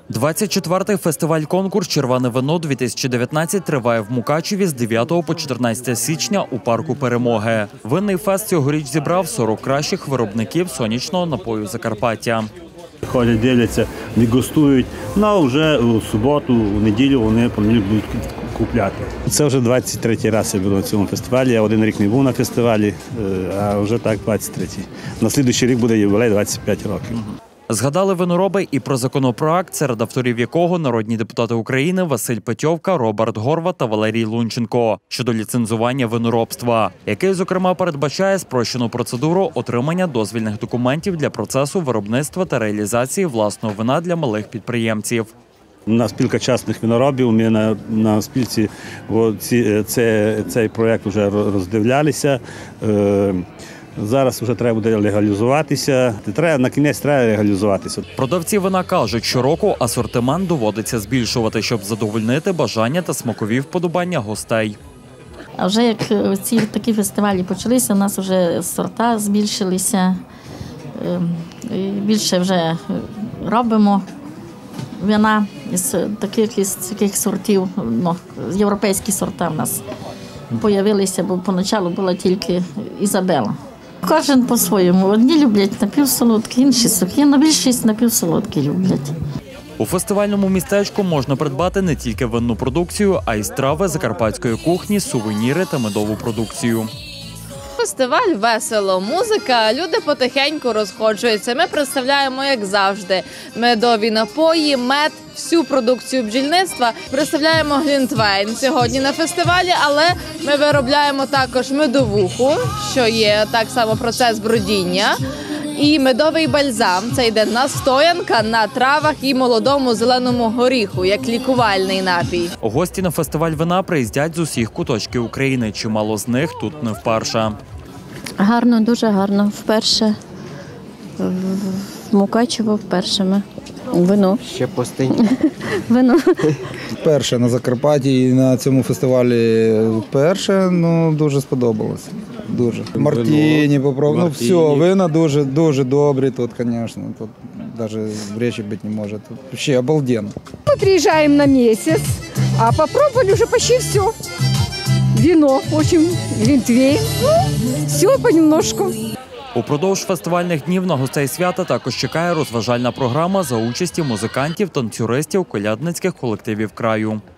24-й фестиваль-конкурс «Червоне вино-2019» триває в Мукачеві з 9 по 14 січня у парку Перемоги. Винний фест цьогоріч зібрав 40 кращих виробників сонячного напою Закарпаття. Ходять, дивляться, дегустують, а вже у суботу, у неділю вони будуть купляти. Це вже 23-й раз я беру на цьому фестивалі. Я один рік не був на фестивалі, а вже так 23-й. На слідуючий рік буде ювілей 25 років. Згадали винороби і про законопроект, серед авторів якого народні депутати України Василь Петьовка, Роберт Горват та Валерій Лунченко щодо ліцензування виноробства, який, зокрема, передбачає спрощену процедуру отримання дозвільних документів для процесу виробництва та реалізації власного вина для малих підприємців. У нас спілка частних виноробів, ми на спілці цей проєкт вже роздивлялися. Зараз вже треба буде легалізуватися. На кінець треба легалізуватися. Продавці вина кажуть, щороку асортимент доводиться збільшувати, щоб задовольнити бажання та смакові вподобання гостей. А вже як ці такі фестивалі почалися, у нас вже сорта збільшилися, більше вже робимо вина із таких сортів, європейські сорта в нас з'явилися, бо поначалу була тільки Ізабела. Кожен по-своєму. Одні люблять напівсолодкі, інші сухі, але більшість напівсолодкі люблять. У фестивальному містечку можна придбати не тільки винну продукцію, а й страви закарпатської кухні, сувеніри та медову продукцію. Фестиваль весело, музика, люди потихеньку розходжуються. Ми представляємо, як завжди, медові напої, мед, всю продукцію бджільництва. Представляємо глінтвейн сьогодні на фестивалі, але ми виробляємо також медовуху, що є так само процес бродіння. І медовий бальзам – це йде настоянка на травах і молодому зеленому горіху, як лікувальний напій. Гості на фестиваль вина приїздять з усіх куточків України. Чимало з них тут не вперше. Гарно, дуже гарно. Вперше в Мукачево вперше ми. Вино. Ще постійно. Вино. Вперше на Закарпатті і на цьому фестивалі вперше, дуже сподобалося. Дуже. Мартіні попробував. Все, вина дуже добрі тут, звісно. Тут навіть речі бути не може. Тут ще обалденно. Мы приезжаем на месяц, а попробовали уже почти все. Вино, в общем, глинтвейн. Все понемножку. Упродовж фестивальних днів на гостей свята також чекає розважальна програма за участі музикантів, танцюристів, колядницьких колективів краю.